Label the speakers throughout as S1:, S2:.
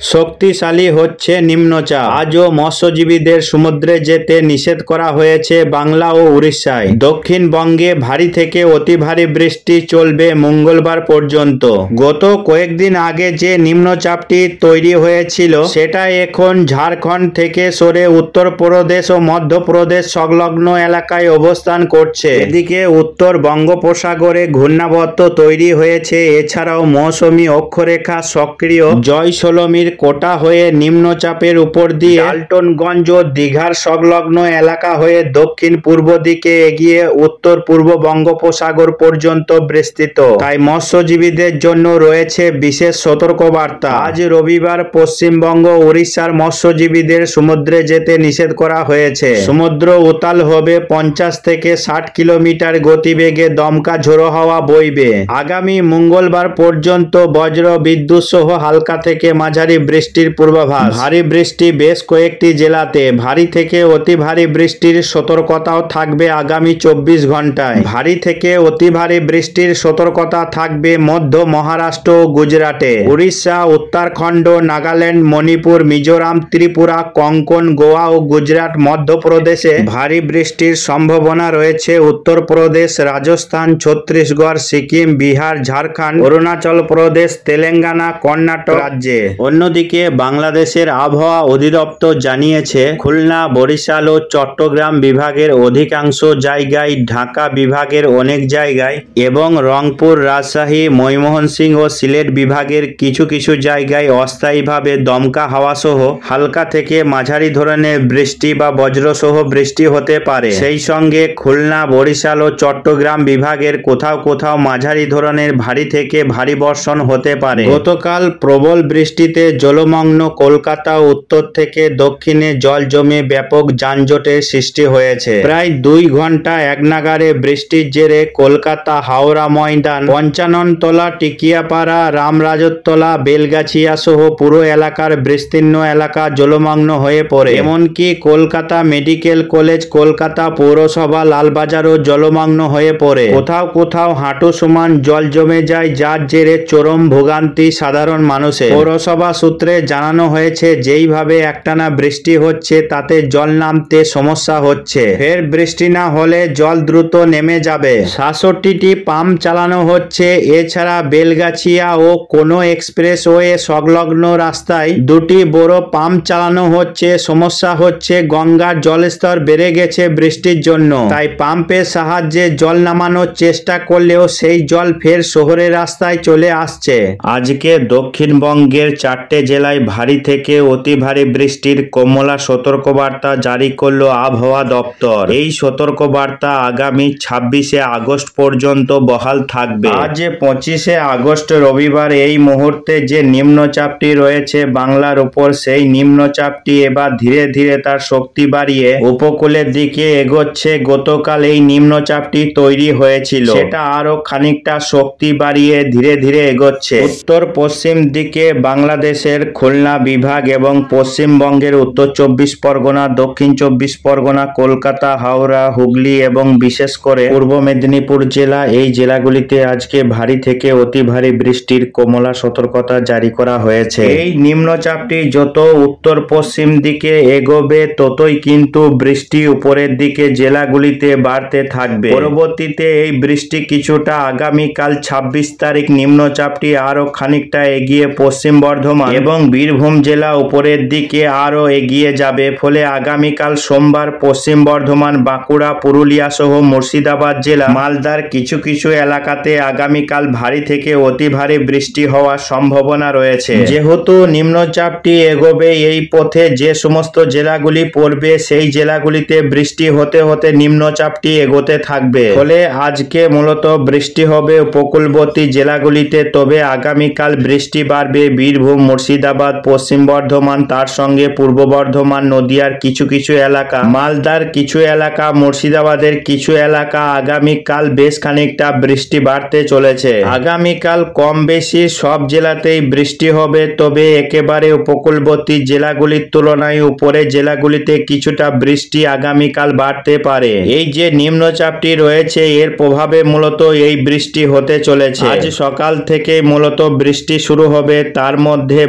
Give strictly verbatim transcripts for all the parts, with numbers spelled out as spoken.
S1: শক্তিশালী হচ্ছে নিম্নচাপ। আজও মৎস্যজীবীদের সমুদ্রে যেতে নিষেধ করা হয়েছে বাংলা ও উড়িষ্যায়। দক্ষিণবঙ্গে ভারী থেকে অতি ভারী বৃষ্টি চলবে মঙ্গলবার পর্যন্ত। গত কয়েকদিন আগে যে নিম্নচাপটি তৈরি হয়েছিল সেটা এখন ঝাড়খণ্ড থেকে সরে উত্তরপ্রদেশ ও মধ্যপ্রদেশ সংলগ্ন এলাকায় অবস্থান করছে। এদিকে উত্তর বঙ্গোপসাগরে ঘূর্ণাবর্ত তৈরি হয়েছে। এছাড়াও মৌসুমী অক্ষরেখা সক্রিয়। জয়সলমীর কোটা হয়ে নিম্নচাপের উপর দিয়ে ডাল্টনগঞ্জ ও দীঘার সংলগ্ন এলাকা হয়ে দক্ষিণ পূর্ব দিকে এগিয়ে উত্তর পূর্ব বঙ্গোপসাগর পর্যন্ত বিস্তৃত। তাই মৎস্যজীবীদের জন্য রয়েছে বিশেষ সতর্কবার্তা। আজ রবিবার পশ্চিমবঙ্গ উড়িষ্যার মৎস্যজীবীদের সমুদ্রে যেতে নিষেধ করা হয়েছে। সমুদ্র উতাল হবে পঞ্চাশ থেকে ষাট কিলোমিটার গতিবেগে। দমকা ঝোড়ো হাওয়া বইবে। আগামী মঙ্গলবার পর্যন্ত বজ্র বিদ্যুৎ সহ হালকা থেকে মাঝারি বৃষ্টির পূর্বাভাস। ভারী বৃষ্টি বেশ কয়েকটি জেলাতে। ভারী থেকে অতি ভারী বৃষ্টির সতর্কতাও থাকবে আগামী চব্বিশ ঘন্টায়। ভারী থেকে অতি ভারী বৃষ্টির সতর্কতা থাকবে মধ্য মহারাষ্ট্র ও গুজরাটে। উড়িষ্যা, উত্তরাখণ্ড, নাগাল্যান্ড, মণিপুর, মিজোরাম, ত্রিপুরা, কোঙ্কণ, গোয়া ও গুজরাট মধ্যপ্রদেশে ভারী বৃষ্টির সম্ভাবনা রয়েছে। উত্তরপ্রদেশ, রাজস্থান, ছত্তিশগড়, সিকিম, বিহার, ঝাড়খণ্ড, অরুণাচল প্রদেশ, তেলেঙ্গানা, কর্ণাটক রাজ্যে। অন্যদিকে বাংলাদেশের আবহাওয়া অধিদপ্তর জানিয়েছে খুলনা, বরিশাল ও চট্টগ্রাম বিভাগের অধিকাংশ জায়গায়, ঢাকা বিভাগের অনেক জায়গায় এবং রংপুর, রাজশাহী, ময়মনসিংহ ও সিলেট বিভাগের কিছু কিছু জায়গায় অস্থায়ীভাবে দমকা হাওয়া সহ হালকা থেকে মাঝারি ধরনের বৃষ্টি বা বজ্রসহ বৃষ্টি হতে পারে। সেই সঙ্গে খুলনা, বরিশাল ও চট্টগ্রাম বিভাগের কোথাও কোথাও মাঝারি ধরনের ভারী থেকে ভারী বর্ষণ হতে পারে। গতকাল প্রবল বৃষ্টিতে জলমগ্ন কলকাতা উত্তর থেকে দক্ষিণে জল জমে ব্যাপক যানজটের সৃষ্টি হয়েছে। প্রায় দুই ঘন্টা একনাগাড়ে বৃষ্টির জেরে কলকাতা হাওড়া ময়দান, পঞ্চাননতলা, টিকিয়াপাড়া, রামরাজতলা, বেলগাছিয়া সহ পুরো এলাকার বিস্তীর্ণ এলাকা জলমগ্ন হয়ে পড়ে। এমনকি কলকাতা মেডিকেল কলেজ, কলকাতা পৌরসভা, লালবাজারও জলমগ্ন হয়ে পড়ে। কোথাও কোথাও হাঁটু সমান জল জমে যায়, যার জেরে চরম ভোগান্তি সাধারণ মানুষের। পৌরসভা সূত্রে জানানো হয়েছে যেইভাবে একটানা বৃষ্টি হচ্ছে তাতে জল নামতে সমস্যা হচ্ছে। ফের বৃষ্টি না হলে জল দ্রুত নেমে যাবে। সাতষট্টিটি পাম্প চালানো হচ্ছে। এছাড়া বেলগাছিয়া ও কোনো এক্সপ্রেসওয়ে সংলগ্ন রাস্তায় দুটি বড় পাম্প চালানো হচ্ছে। সমস্যা হচ্ছে গঙ্গার জলস্তর বেড়ে গেছে বৃষ্টির জন্য। তাই পাম্পের সাহায্যে জল নামানোর চেষ্টা করলেও সেই জল ফের শহরের রাস্তায় চলে আসছে। আজকে দক্ষিণবঙ্গের চারটে জেলায় ভারী থেকে অতি ভারী বৃষ্টির কমলা সতর্কবার্তা জারি করল আবহাওয়া দপ্তর। এই সতর্কবার্তা আগামী ছাব্বিশে আগস্ট পর্যন্ত বহাল থাকবে। আজ পঁচিশে আগস্ট রবিবার। এই মুহূর্তে যে নিম্নচাপটি রয়েছে বাংলার উপর, সেই নিম্নচাপটি এবার ধীরে ধীরে তার শক্তি বাড়িয়ে উপকূলের দিকে এগোচ্ছে। গতকাল এই নিম্নচাপটি তৈরি হয়েছিল, সেটা আরো খানিকটা শক্তি বাড়িয়ে ধীরে ধীরে এগোচ্ছে। উত্তর পশ্চিম দিকে বাংলাদেশের খুলনা বিভাগ এবং পশ্চিমবঙ্গের উত্তর চব্বিশ পরগনা, দক্ষিণ চব্বিশ পরগনা, কলকাতা, হাওড়া, হুগলি এবং বিশেষ করে পূর্ব মেদিনীপুর জেলা, এই জেলাগুলিতে আজকে ভারী থেকে অতি ভারী বৃষ্টির কমলা সতর্কতা জারি করা হয়েছে। এই নিম্নচাপটি যত উত্তর পশ্চিম দিকে এগোবে ততই কিন্তু বৃষ্টি উপরের দিকে জেলাগুলিতে বাড়তে থাকবে। পরবর্তীতে এই বৃষ্টি কিছুটা আগামীকাল ছাব্বিশ তারিখ নিম্নচাপটি আরো খানিকটা এগিয়ে পশ্চিম বর্ধমান এবং বীরভূম জেলা উপরের দিকে আরো এগিয়ে যাবে। ফলে আগামীকাল সোমবার পশ্চিম বর্ধমান, বাঁকুড়া, পুরুলিয়া সহ মুর্শিদাবাদ জেলা, মালদার কিছু কিছু এলাকাতে আগামীকাল ভারী থেকে অতি ভারী বৃষ্টি হওয়ার সম্ভাবনা রয়েছে। যেহেতু নিম্নচাপটি এগোবে এই পথে, যে সমস্ত জেলাগুলি পড়বে সেই জেলাগুলিতে বৃষ্টি হতে হতে নিম্নচাপটি এগোতে থাকবে। ফলে আজকে মূলত বৃষ্টি হবে উপকূলবর্তী জেলাগুলিতে, তবে আগামীকাল বৃষ্টি বাড়বে বীরভূম, মুর্শিদাবাদ, পশ্চিম বর্ধমান, তার সঙ্গে পূর্ব বর্ধমান, নদিয়ার কিছু কিছু এলাকা, মালদার কিছু এলাকা, মুর্শিদাবাদের কিছু এলাকা। আগামীকাল বেশ খানিকটা বৃষ্টি বাড়তে চলেছে। আগামীকাল কম বেশি সব জেলাতেই বৃষ্টি হবে, তবে একেবারে উপকূলবর্তী জেলাগুলির তুলনায় উপরের জেলাগুলিতে কিছুটা বৃষ্টি আগামীকাল বাড়তে পারে। এই যে নিম্নচাপটি রয়েছে এর প্রভাবে মূলত এই বৃষ্টি হতে চলেছে। আজ সকাল থেকে মূলত বৃষ্টি শুরু হবে, তার মধ্যে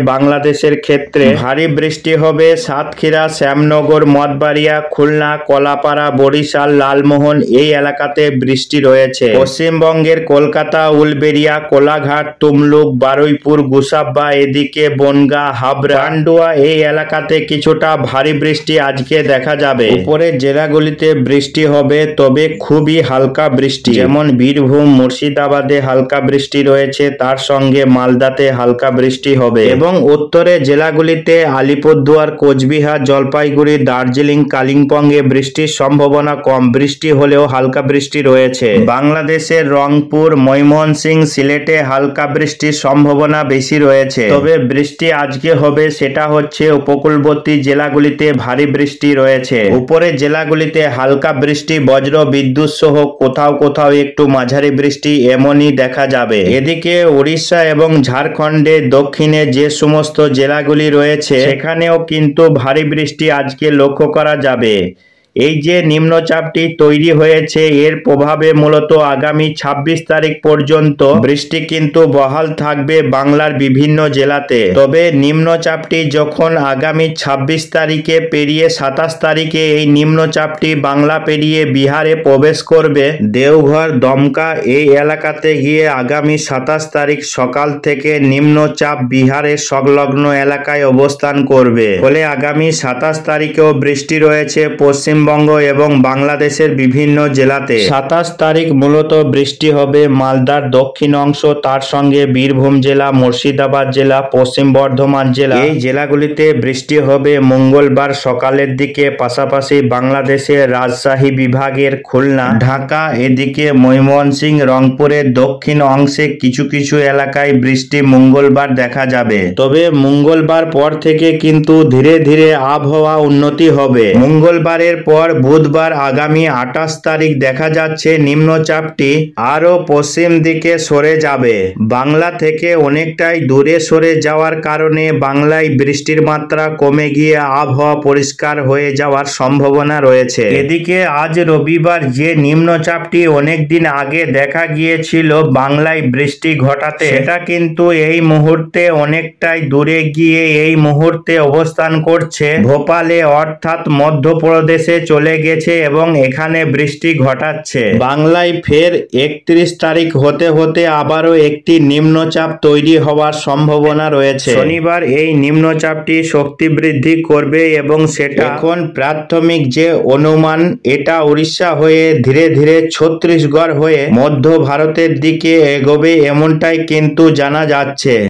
S1: বাংলাদেশের ক্ষেত্রে ভারী বৃষ্টি হবে সাতক্ষীরা, শ্যামনগর, মঠবাড়িয়া, খুলনা, কলাপাড়া, বরিশাল, লালমোহন এই এলাকাতে বৃষ্টি রয়েছে। পশ্চিমবঙ্গের কলকাতা, উলবেড়িয়া, কোলাঘাট, তুমলুক, বারুইপুর, গুসাব্বা, এদিকে বনগাঁ, হাবড়া, পান্ডুয়া এই এলাকাতে কিছুটা ভারী বৃষ্টি আজকে দেখা যাবে। উপরের জেলাগুলিতে বৃষ্টি হবে, তবে খুবই হালকা বৃষ্টি, যেমন বীরভূম, মুর্শিদাবাদে হালকা বৃষ্টি রয়েছে, তার সঙ্গে মালদাতে হালকা বৃষ্টি হবে। এবং উত্তরের জেলাগুলিতে আলিপুরদুয়ার, কোচবিহার, জলপাইগুড়ি, দার্জিলিং, কালিম্পংয়ে বৃষ্টির সম্ভাবনা কম, বৃষ্টি হলেও হালকা বৃষ্টি রয়েছে। বাংলাদেশের রংপুর, ময়মনসিংহ, সিলেটে হালকা বৃষ্টির সম্ভাবনা বেশি রয়েছে, তবে বৃষ্টি আজকে হবে সেটা হচ্ছে উপকূলবর্তী জেলাগুলিতে ভারী বৃষ্টি রয়েছে। উপরের জেলাগুলিতে হালকা বৃষ্টি, বজ্র বিদ্যুৎ সহ কোথাও কোথাও একটু মাঝারি বৃষ্টি এমনই দেখা যাবে। এদিকে উড়িষ্যা এবং ঝাড়খণ্ডের দক্ষিণে যে সমস্ত জেলাগুলি রয়েছে সেখানেও কিন্তু ভারী বৃষ্টি আজকে লক্ষ্য করা যাবে। এই যে নিম্নচাপটি তৈরি হয়েছে এর প্রভাবে মূলত আগামী ছাব্বিশ তারিখ পর্যন্ত বৃষ্টি কিন্তু বহাল থাকবে বাংলার বিভিন্ন জেলাতে। তবে নিম্নচাপটি যখন আগামী ছাব্বিশ তারিখে পেরিয়ে সাতাশ তারিখে এই নিম্নচাপটি বাংলা পেরিয়ে বিহারে প্রবেশ করবে, দেওঘর, দমকা এই এলাকাতে গিয়ে আগামী সাতাশ তারিখ সকাল থেকে নিম্নচাপ বিহারের সংলগ্ন এলাকায় অবস্থান করবে। ফলে আগামী সাতাশ তারিখেও বৃষ্টি রয়েছে পশ্চিম পশ্চিমবঙ্গ এবং বাংলাদেশের বিভিন্ন জেলাতে। সাতাশ তারিখ মূলত বৃষ্টি হবে মালদার দক্ষিণ অংশ, তার সঙ্গে বীরভূম জেলা, মুর্শিদাবাদ জেলা, পশ্চিম বর্ধমান জেলা এই জেলাগুলিতে বৃষ্টি হবে মঙ্গলবার সকালের দিকে। পাশাপাশি বাংলাদেশের রাজশাহী বিভাগের খুলনা, ঢাকা, এদিকে ময়মনসিংহ, রংপুরের দক্ষিণ অংশে কিছু কিছু এলাকায় বৃষ্টি মঙ্গলবার দেখা যাবে। তবে মঙ্গলবার পর থেকে কিন্তু ধীরে ধীরে আবহাওয়া উন্নতি হবে। মঙ্গলবারের পর বুধবার আগামী আঠাশ তারিখ দেখা যাচ্ছে নিম্নচাপটি আরো পশ্চিম দিকে সরে যাবে। বাংলা থেকে অনেকটাই দূরে সরে যাওয়ার কারণে বাংলায় বৃষ্টির মাত্রা কমে গিয়ে আবহাওয়া পরিষ্কার হয়ে যাওয়ার সম্ভাবনা রয়েছে। এদিকে আজ রবিবার যে নিম্নচাপটি অনেকদিন আগে দেখা গিয়েছিল বাংলায় বৃষ্টি ঘটাতে, সেটা কিন্তু এই মুহূর্তে অনেকটাই দূরে গিয়ে এই মুহূর্তে অবস্থান করছে ভোপালে, অর্থাৎ মধ্যপ্রদেশে চলে গেছে এবং এখানে বৃষ্টি ঘটাচ্ছে। বাংলায় ফের একত্রিশ তারিখ হতে হতে আবারও একটি নিম্নচাপ তৈরি হওয়ার সম্ভাবনা রয়েছে। শনিবার এই নিম্নচাপটি শক্তি বৃদ্ধি করবে এবং সেটা এখন প্রাথমিক যে অনুমান এটা উড়িষ্যা হয়ে ধীরে ধীরে ছত্তিশগড় হয়ে মধ্য ভারতের দিকে এগোবে এমনটাই কিন্তু জানা যাচ্ছে।